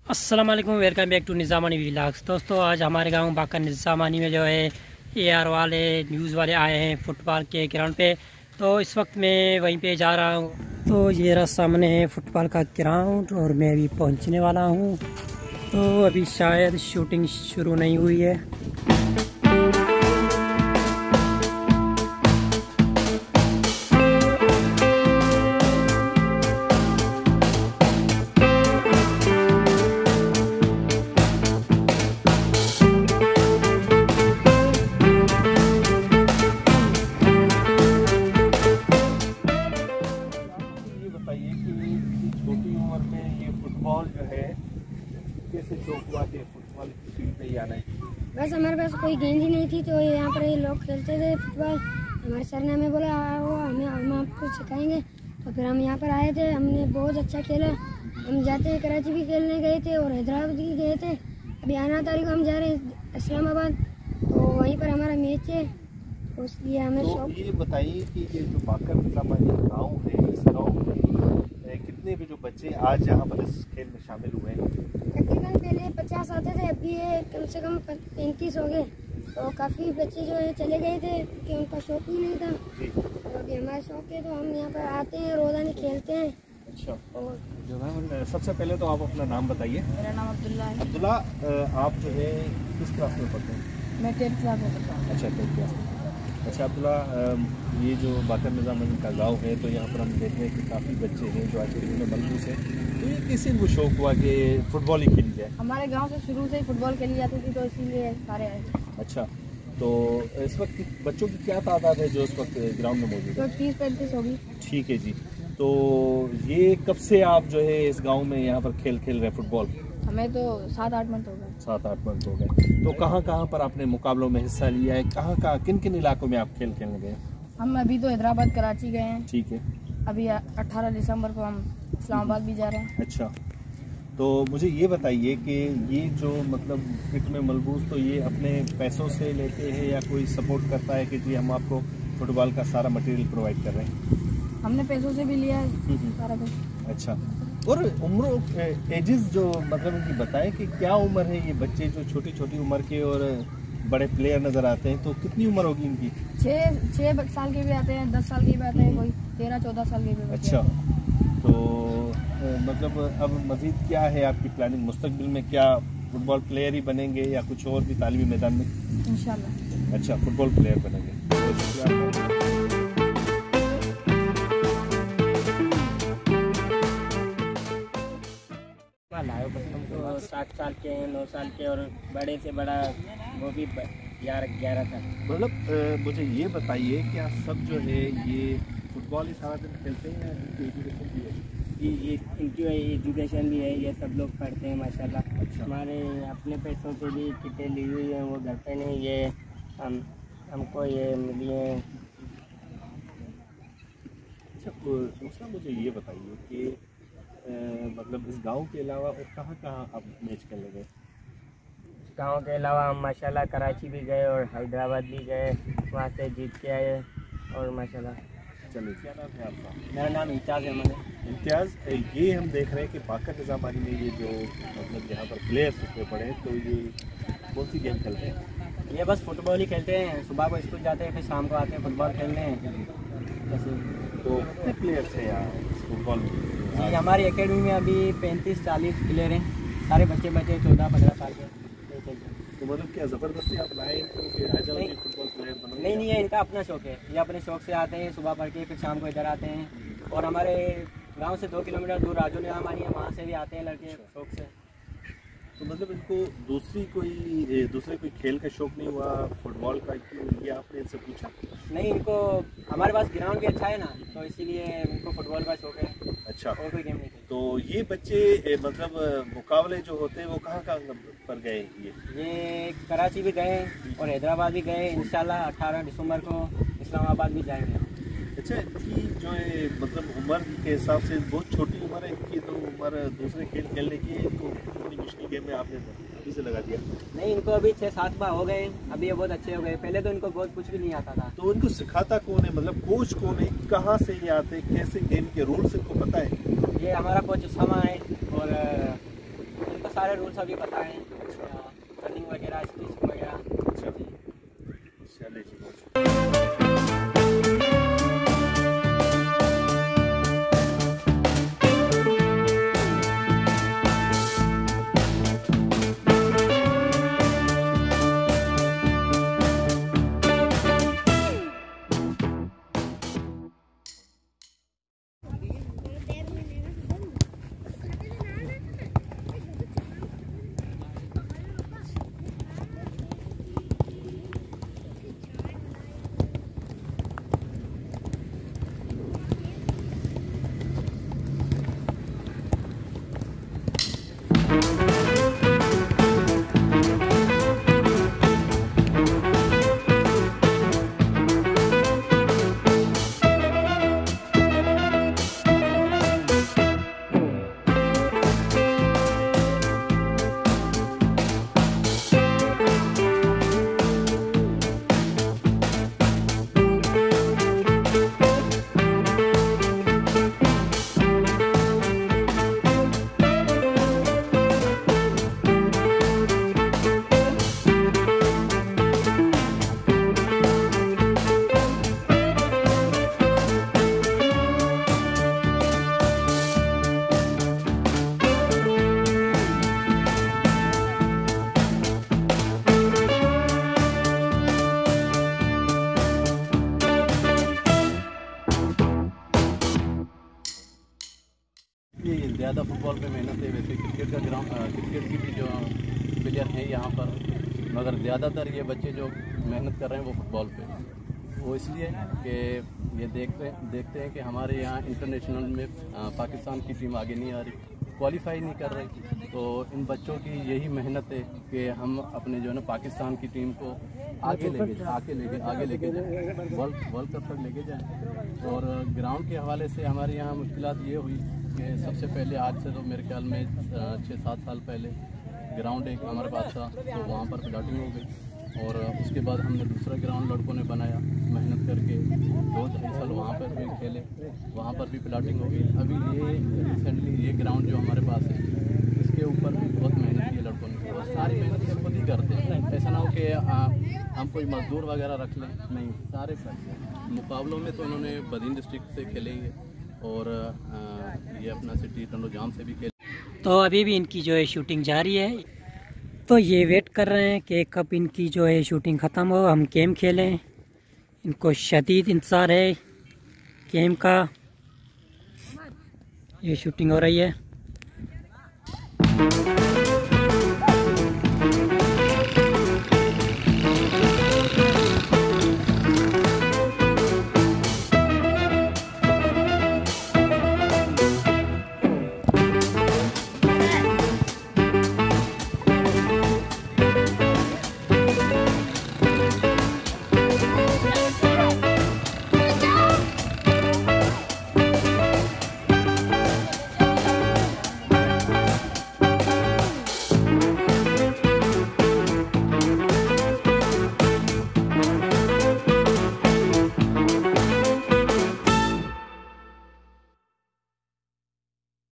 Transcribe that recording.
अस्सलाम वालेकुम, welcome back to Nizamani vlogs. दोस्तों, आज हमारे गांव बाकर निज़ामानी में जो है AR वाले न्यूज़ वाले आए हैं फुटबॉल के ग्राउंड पे। तो इस वक्त मैं वहीं पे जा रहा हूँ। तो ये रहा सामने है फुटबॉल का ग्राउंड और मैं अभी पहुँचने वाला हूँ। तो अभी शायद शूटिंग शुरू नहीं हुई है। छोटी उम्र में ये फुटबॉल जो है कैसे शौक हुआ कि फुटबॉल की फील्ड पे ही आना है? बस हमारे पास कोई गेंद ही नहीं थी, तो यहाँ पर ये लोग खेलते थे फुटबॉल। हमारे सर ने हमें बोला आओ हम आपको सिखाएंगे। तो फिर हम यहाँ पर आए थे, हमने बहुत अच्छा खेला। हम जाते हैं कराची भी खेलने गए थे और हैदराबाद भी गए थे। अभी 18 तारीख को हम जा रहे हैं इस्लामाबाद, तो वहीं पर हमारा मैच है। उसलिए हमें तो ये बताइए कि ये जो बाकर निज़ामानी गाँव है, इस गाँव में कितने भी जो बच्चे आज यहाँ पर इस खेल में शामिल हुए हैं? तकरीबन पहले 50 आते थे, अभी ये कम से कम 35 हो गए। तो काफ़ी बच्चे जो है चले गए थे क्योंकि उनका शौक ही नहीं था। तो अभी हमारा शौक है तो हम यहाँ पर आते हैं, रोज़ाना खेलते हैं। अच्छा, और जो है सबसे पहले तो आप अपना नाम बताइए। मेरा नाम अब्दुल्ला है। अब्दुल्ला, आप जो है किस क्लास में पढ़ते हैं? मैं 10th क्लास में पढ़ता हूँ। अच्छा, 10th क्लास में। अच्छा अब्दुल्ला, ये जो बाकर निज़ामानी का गांव है, तो यहाँ पर हम देख रहे हैं कि काफ़ी बच्चे हैं जो आज के दिन में मलबूस हैं। तो ये कैसे इनको शौक हुआ कि फुटबॉल ही खेली जाए? हमारे गांव से शुरू से ही फुटबॉल खेली जाती थी, तो इसीलिए सारे आए। अच्छा, तो इस वक्त बच्चों की क्या तादाद है जो इस वक्त ग्राउंड में मौजूद तो है? 30-35 होगी। ठीक है जी। तो ये कब से आप जो है इस गाँव में यहाँ पर खेल रहे हैं फुटबॉल? हमें तो 7-8 मंथ हो गए। 7-8 मंथ हो गए। तो कहाँ पर आपने मुकाबलों में हिस्सा लिया है? कहाँ किन इलाकों में आप खेलने गए? हम अभी तो हैदराबाद कराची गए हैं। ठीक है। अभी 18 दिसंबर को हम इस्लामाबाद भी जा रहे हैं। अच्छा, तो मुझे ये बताइए कि ये जो मतलब किट में मलबूस, तो ये अपने पैसों से लेते हैं या कोई सपोर्ट करता है कि जी हम आपको फुटबॉल का सारा मटेरियल प्रोवाइड कर रहे हैं? हमने पैसों से भी लिया है सारा कुछ। अच्छा, और उम्र एजेस जो मतलब इनकी बताएं कि क्या उम्र है ये बच्चे जो छोटी उम्र के और बड़े प्लेयर नज़र आते हैं, तो कितनी उम्र होगी इनकी? 6 साल के भी आते हैं, 10 साल के भी आते हैं, कोई 13-14 साल के भी। अच्छा, तो मतलब अब मज़ीद क्या है आपकी प्लानिंग? मुस्तकबिल में क्या फुटबॉल प्लेयर ही बनेंगे या कुछ और भी तालीमी मैदान में? इंशाल्लाह। अच्छा, फुटबॉल प्लेयर बनेंगे। तो 7 साल के हैं, 9 साल के, और बड़े से बड़ा वो भी 11 साल। मतलब मुझे ये बताइए, क्या सब जो है ये फुटबॉल ही सारा दिन खेलते हैं या इनकी एजुकेशन भी है? ये इनकी एजुकेशन भी है, ये सब लोग पढ़ते हैं माशाल्लाह। अच्छा। हमारे अपने पैसों से भी किटें ली हुई हैं, वो घर पे नहीं, ये हमको ये मिली है। अच्छा, दूसरा मुझे ये बताइए कि मतलब इस गांव के अलावा और कहाँ आप मैच खेलने गए? गाँव के अलावा हम माशाल्लाह कराची भी गए और हैदराबाद भी गए, वहाँ से जीत के आए और माशाल्लाह। चलिए, क्या नाम है आपका? मेरा नाम इम्तियाज़ अहमद है। इम्तियाज़, ये हम देख रहे हैं कि बाकर निज़ामानी में ये जो मतलब यहाँ पर प्लेयर्स उतरे पड़े हैं, तो ये कौन सी गेम खेलते हैं? ये बस फुटबॉल ही खेलते हैं। सुबह को स्कूल जाते हैं, फिर शाम को आते हैं फुटबॉल खेलने हैं जैसे। तो कितने प्लेयर्स हैं यहाँ फुटबॉल में? जी, हमारी एकेडमी में अभी 35-40 प्लेयर हैं। सारे बच्चे 14-15 साल के। तो मतलब क्या ज़बरदस्ती आप लाए तो फिर आ जाओ फुटबॉल प्लेयर बनो? नहीं, ये इनका अपना शौक है। ये अपने शौक से आते हैं, सुबह पढ़ के फिर शाम को इधर आते हैं। और हमारे गांव से 2 किलोमीटर दूर राजू निज़ामानी है, वहाँ से भी आते हैं लड़के शौक से। तो मतलब इनको दूसरे कोई खेल का शौक नहीं हुआ फुटबॉल का? क्यों, ये आपने इनसे पूछा? नहीं, इनको हमारे पास ग्राउंड भी अच्छा है ना, तो इसीलिए इनको फुटबॉल का शौक है। अच्छा, और कोई गेम नहीं खेलते। तो ये बच्चे मतलब मुकाबले जो होते हैं वो कहाँ पर गए? ये कराची भी गए और हैदराबाद भी गए। इंशाल्लाह 18 दिसंबर को इस्लामाबाद भी जाएंगे। अच्छा, इनकी जो है मतलब उम्र के हिसाब से बहुत छोटी उम्र है इनकी, तो उम्र दूसरे खेल खेलने की है, तो इतनी मुश्किल गेम में आपने अभी से लगा दिया? नहीं, इनको अभी 6-7 बार हो गए, अभी ये बहुत अच्छे हो गए। पहले तो इनको बहुत कुछ भी नहीं आता था। तो इनको सिखाता कौन है, मतलब कोच कौन है, कहाँ से ये आते, कैसे गेम के रूल्स इनको पता है? ये हमारा कोच उसामा है और सारे रूल्स अभी बताएं, रनिंग वगैरह, स्टिचिंग वगैरह। चलिए जी। ज़्यादा फुटबॉल पे मेहनत है, वैसे क्रिकेट का क्रिकेट की भी जो प्लेयर हैं यहाँ पर, मगर ज़्यादातर ये बच्चे जो मेहनत कर रहे हैं वो फुटबॉल पे, वो इसलिए कि ये देखते हैं कि हमारे यहाँ इंटरनेशनल में पाकिस्तान की टीम आगे नहीं आ रही, क्वालिफाई नहीं कर रही। तो इन बच्चों की यही मेहनत है कि हम अपने जो है ना पाकिस्तान की टीम को आगे लेके जाएँ, वर्ल्ड कप तक लेके जाएँ। और ग्राउंड के हवाले से हमारे यहाँ मुश्किलात ये हुई कि सबसे पहले, आज से तो मेरे ख्याल में 6-7 साल पहले ग्राउंड एक हमारे पास था, तो वहाँ पर प्लाटिंग हो गई। और उसके बाद हमने दूसरा ग्राउंड लड़कों ने बनाया मेहनत करके, 2-2.5 साल वहाँ पर भी खेले, वहाँ पर भी प्लाटिंग हो गई। अभी ये रिसेंटली ये ग्राउंड जो हमारे पास है, इसके ऊपर भी बहुत मेहनत की लड़कों ने, और सारी मेहनत से खुद ही करते हैं। ऐसा ना हो कि हम कोई मजदूर वगैरह रख लें, नहीं, सारे करते हैं। मुकाबलों में तो इन्होंने बदीन डिस्ट्रिक्ट से खेले ही है, और ये अपना सिटी टंडोजाम से भी खेले। तो अभी भी इनकी जो है शूटिंग जारी है, तो ये वेट कर रहे हैं कि कब इनकी जो है शूटिंग ख़त्म हो, हम गेम खेलें। इनको शदीद इंतज़ार है गेम का। ये शूटिंग हो रही है।